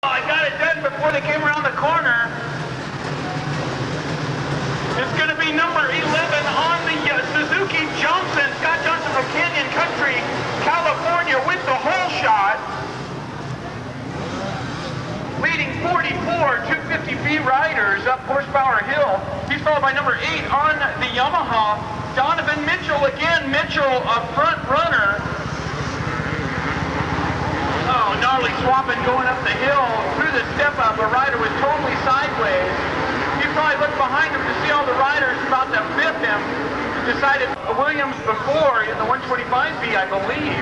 I got it done before they came around the corner. It's going to be number 11 on the Suzuki Johnson, Scott Johnson from Canyon Country, California with the whole shot. Leading 44, 250B riders up Horsepower Hill. He's followed by number 8 on the Yamaha, Donovan Mitchell. Again, Mitchell, a front runner. Oh, gnarly swapping going up the hill. Through the step up, a rider was totally sideways. He probably looked behind him to see all the riders about to bip him. Decided Williams before in the 125B, I believe.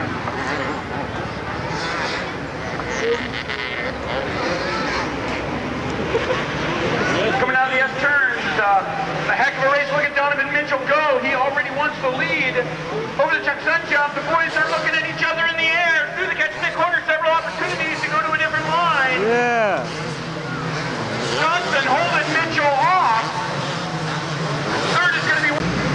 Coming out of the S-turns, a heck of a race. Look at Donovan Mitchell go. He already wants the lead. Over the Chuck Sun jump, the boys are looking at each other in the air. Through the catch stick corner, several opportunities to go to a different line. Yeah. Johnson holding Mitchell off. Third is going to be...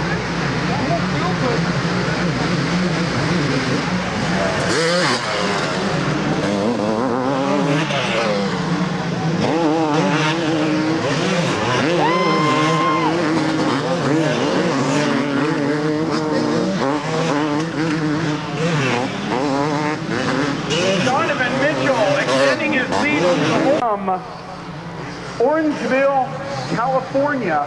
Donovan Mitchell extending his lead from Orangeville, California,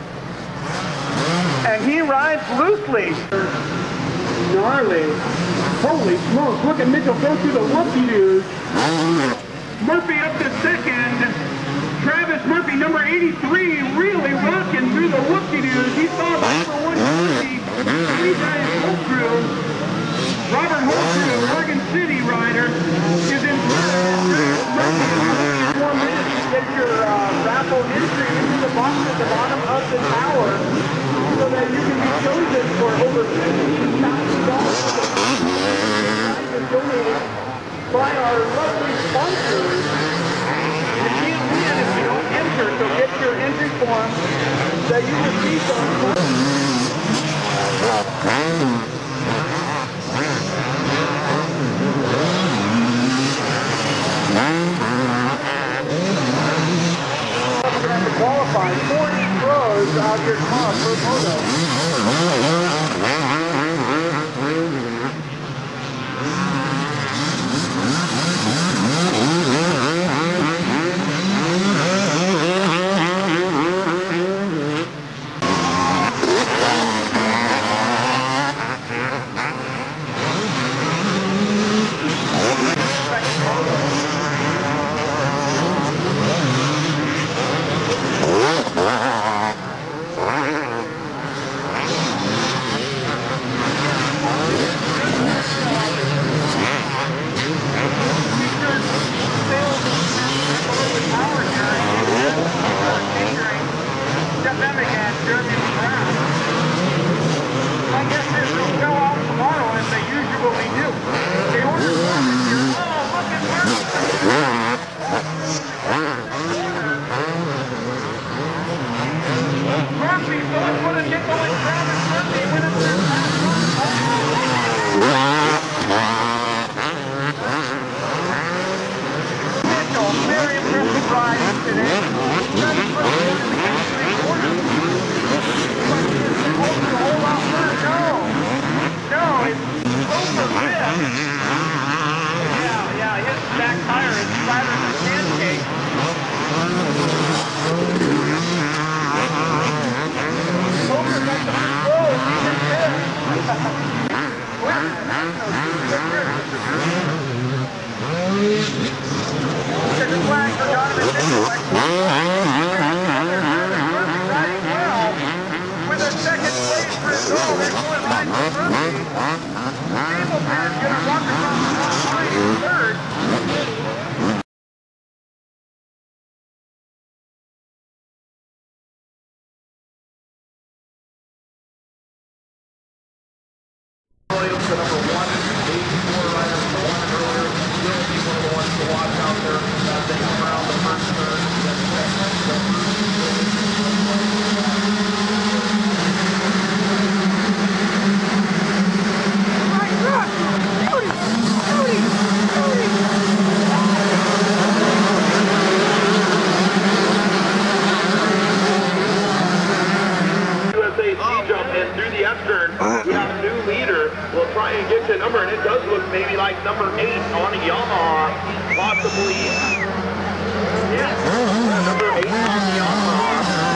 and he rides loosely. Gnarly. Holy smokes, look at Mitchell go through the whoop-de-doos. Murphy up to second. Travis Murphy, number 83, really rocking through the whoop-de-doos. He saw the number 150, three guys Holcrew. Robert Holcrew, Oregon City rider, is in third. Murphy, 4 minutes to get your raffle entry into the box at the bottom of the tower so that you can be chosen for over $15,000 donated by our lovely sponsors. You can't win if you don't enter, so get your entry form that you received on to qualify 40 throws out of your car per moto. number, and it does look maybe like number 8 on a Yamaha, possibly. Yeah, number 8 on the Yamaha.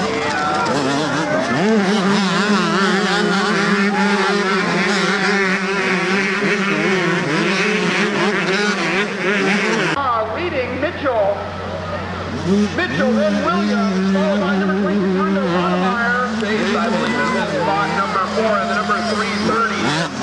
Leading Mitchell, then Williams, followed by number 22, Rodemeyer. Chase, I believe, is in spot number 4 and the number 330.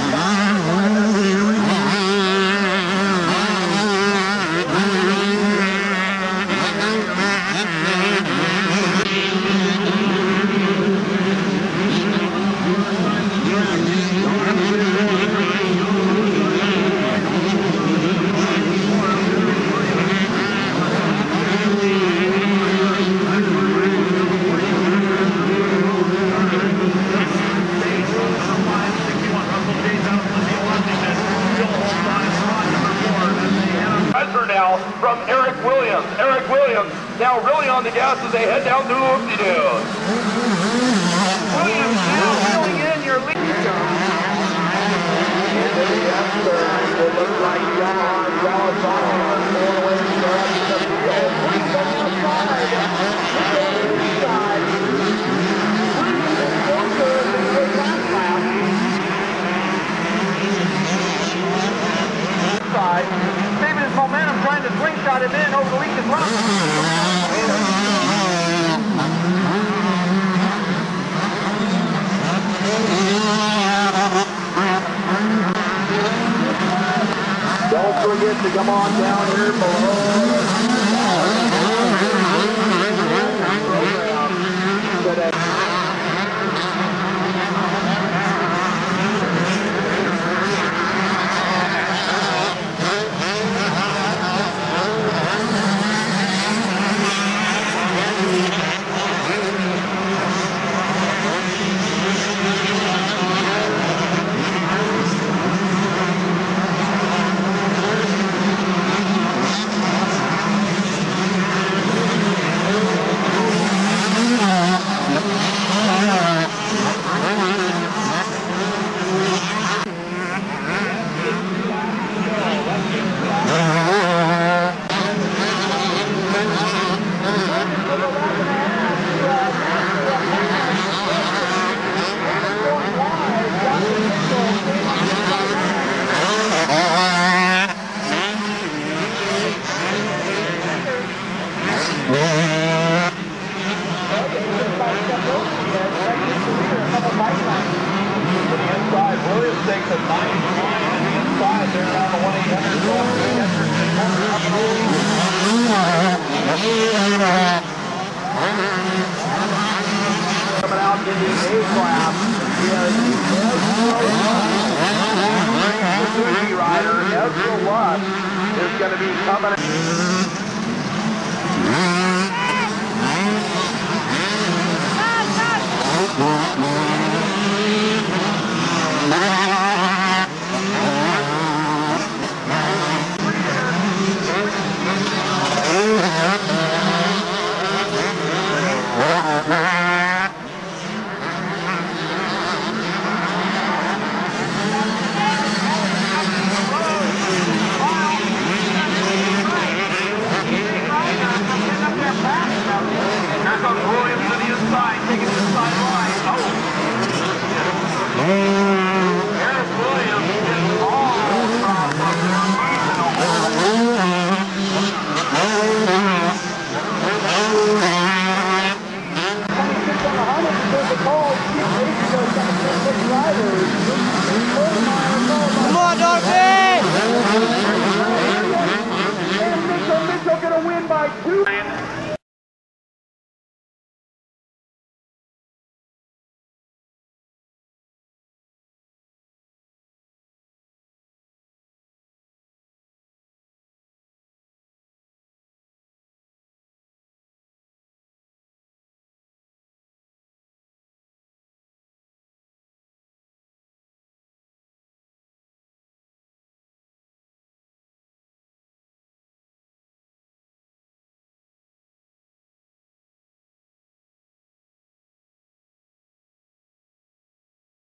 From Eric Williams. Eric Williams now really on the gas as they head down to Whoop-de-Doo. Williams now filling in your lead. It looks like John Dallas on all the way to the field. Saving his momentum, trying to slingshot him in over the weakest line. Don't forget to come on down here below. Williams takes a nice line on the inside there on the 1-800 going to coming out in the A-class. The Suzuki rider, Ezra Luss, is going to be coming out.